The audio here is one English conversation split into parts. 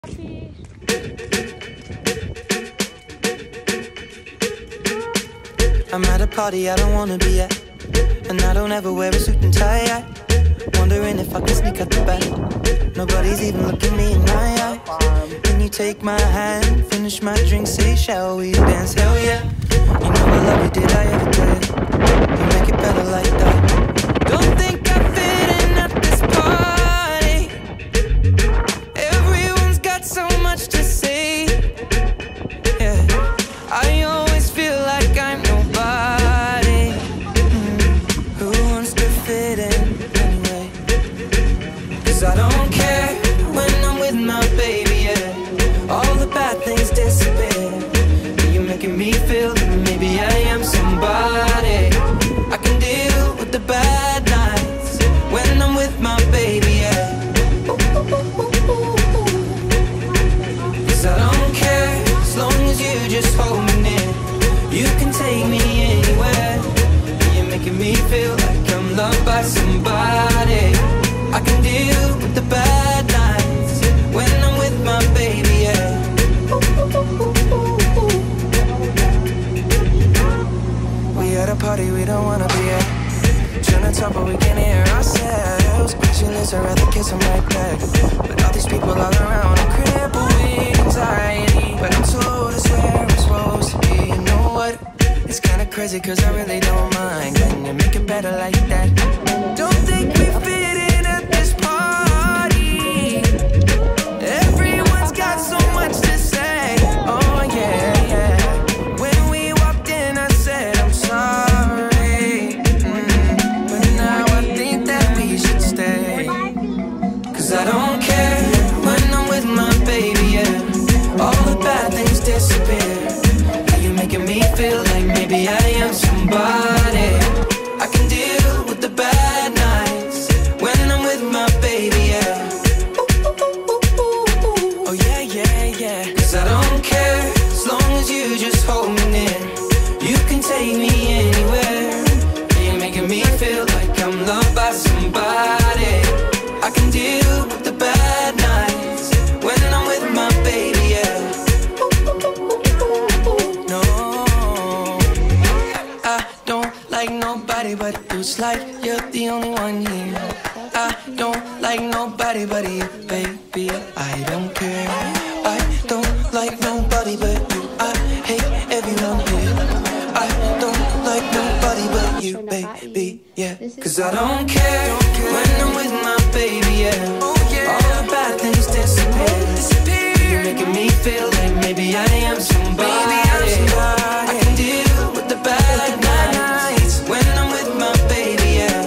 I'm at a party I don't wanna be at, and I don't ever wear a suit and tie. Wondering if I can sneak out the back. Nobody's even looking me in my eyes. Can you take my hand, finish my drink, say shall we dance? Hell yeah. You know I love you, did I ever tell you? You make it better like that. Don't think I fit in at this party. Everyone's got so much to say. Yeah, I always feel like I'm nobody. Who wants to fit in anyway? 'Cause I don't care when I'm with my baby, yeah. All the bad things disappear. You're making me feel that maybe I am somebody. I can deal with the bad nights when I'm with my baby, yeah. 'Cause I don't care as long as you just hold me near. You can take me anywhere. You're making me feel like I'm loved by somebody. I can deal with the bad nights when I'm with my baby, yeah. We at a party we don't wanna be at. Trying to talk but we can't hear ourselves. Pictureless, I'd rather kiss them right back. But all these people all around, I'm crippled with anxiety. But I'm told it's where I'm supposed to be. You know what? It's kinda crazy 'cause I really don't mind. Can you make it better like that? Don't think we fit in at this party. Everyone's got so much to say. Oh yeah, yeah. When we walked in I said I'm sorry. But now I think that we should stay. 'Cause I don't care when I'm with my baby, yeah. All the bad things disappear. You're making me feel like maybe I am somebody. I can deal with the bad nights when I'm with my baby, yeah. Oh yeah, yeah, yeah. 'Cause I don't care as long as you just hold me near. You can take me anywhere. You're making me feel like I'm loved by somebody. I can deal with the bad nights when I'm with my baby, yeah. No, I don't like nobody but you. It's like you're the only one here. I don't like nobody but you, baby. I don't care. I don't like nobody but you. I hate everyone here. I don't like nobody but you, baby, yeah. 'Cause I don't care when I'm with my baby, yeah. All the bad things disappear. You're making me feel like maybe I am somebody. I can deal with the bad nights when I'm with my baby, yeah.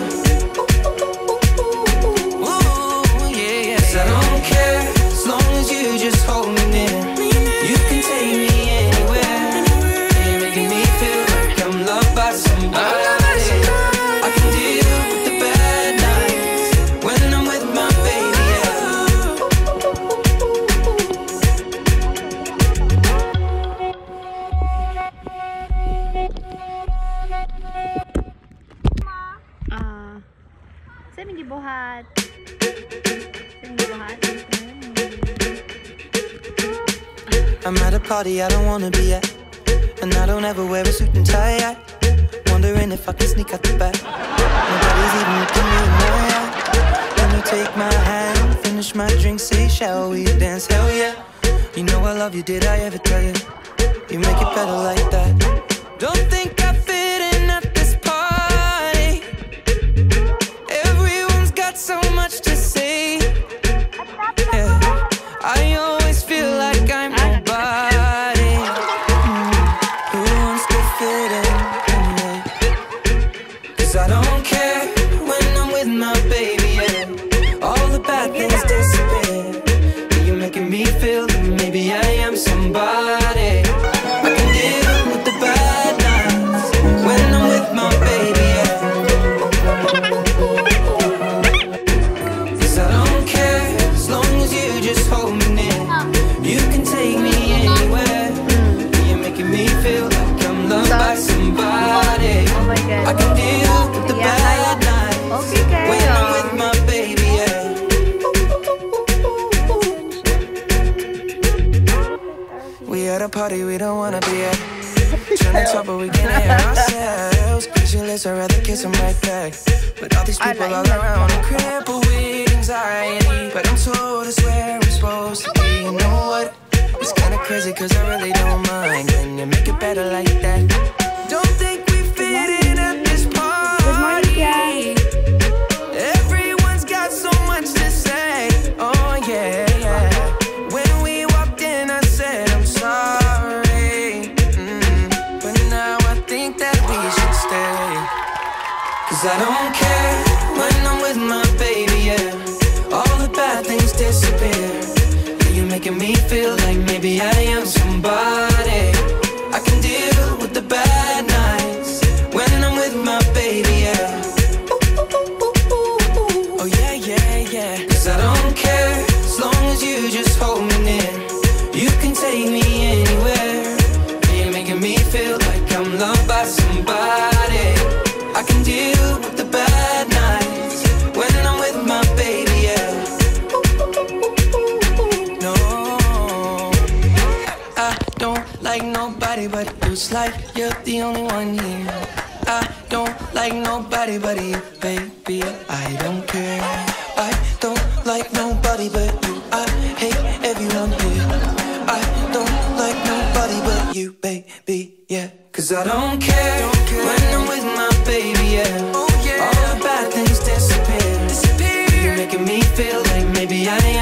Ooh, yeah, yeah. 'Cause I don't care as long as you just hold me near. You can take me anywhere. You're making me feel like I'm loved by somebody. I can deal with the bad nights when I'm with my baby, yeah. Saya hindi buhat. Saya hindi buhat. I'm at a party I don't wanna be at, and I don't ever wear a suit and tie. Wondering if I can sneak out the back. Nobody's even looking me in my eye. Can you take my hand, finish my drink, say shall we dance? Hell yeah. You know I love you, did I ever tell you? You make it better like that. Don't think I fit in at this party. Everyone's got so much to say. Yeah, I always feel like I'm nobody. Who wants to fit in anyway? 'Cause I don't care when I'm with my baby, yeah. All the bad things disappear. You're making me feel that maybe I am somebody. I can deal with the bad nights when I'm with my baby, yeah. 'Cause I don't care as long as you just hold me near. You can take me anywhere. You're making me feel like I'm loved by somebody. Oh my God. I can deal with the bad nights Okay, when I'm with my baby, yeah. at a party we don't wanna be at. Trying to talk but we can't hear ourselves. Pictureless, I'd rather kiss them right back. But all these people all around are crippled with anxiety. But I'm told it's where I'm supposed to be. You know what? It's kinda crazy cause I really don't mind when you make it better like that. Don't think we fit in at this party. Everyone's got so much to say. Oh yeah, yeah. When we walked in I said I'm sorry. But now I think that we should stay. Cause I don't care when I'm with my baby, yeah. All the bad things disappear. You're making me feel like maybe I am somebody. I can deal with the bad nights when I'm with my baby, yeah. Oh yeah, yeah, yeah. Cause I don't care as long as you just hold me near. You can take me anywhere. You're making me feel like I'm loved by somebody. I can deal with the bad nights when I'm with my baby, yeah. Like nobody but you. It's like you're the only one here. I don't like nobody but you, baby. I don't care. I don't like nobody but you. I hate everyone here. I don't like nobody but you, baby, yeah. Cause I don't care when I'm with my baby, yeah. Oh, yeah. All the bad things disappear. You're making me feel like maybe I